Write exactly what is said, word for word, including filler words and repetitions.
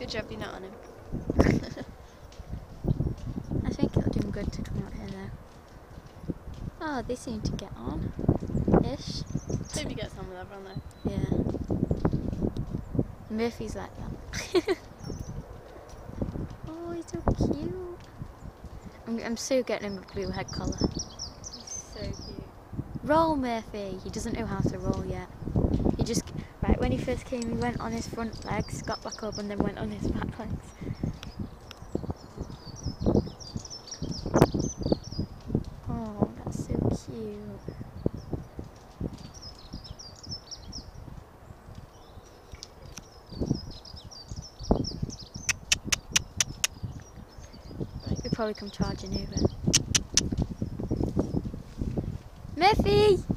Good job you're not on him. I think it'll do him good to come out here though. Oh, they seem to get on. Ish. Toby gets on with everyone though. Yeah. Murphy's like that. Oh, he's so cute. I'm, I'm so getting him a blue head collar. He's so cute. Roll, Murphy. He doesn't know how to roll yet. He just, right, when he first came, he went on his front legs, got back up, and then went on his back legs. Oh, that's so cute. He'll probably come charging over. Murphy!